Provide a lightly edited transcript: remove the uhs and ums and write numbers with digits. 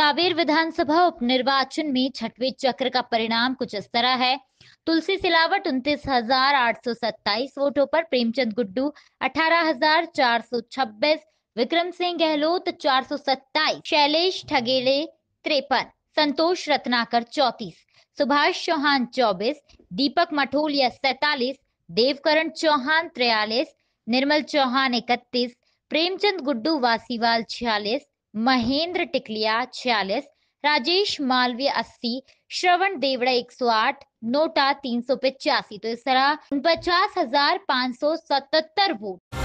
सांवेर विधानसभा उपनिर्वाचन में छठवें चक्र का परिणाम कुछ इस तरह है। तुलसी सिलावट 29,827 वोटों पर, प्रेमचंद गुड्डू 18,426, विक्रम सिंह गहलोत 427, शैलेश ठगेड़े 53, संतोष रत्नाकर 34, सुभाष चौहान 24, दीपक मठोलिया 47, देवकरण चौहान 43, निर्मल चौहान 31, प्रेमचंद गुड्डू वासीवाल 46, महेंद्र टिकलिया 46, राजेश मालवीय 80, श्रवण देवड़ा 108, नोटा 385। तो इस तरह 49,577 वोट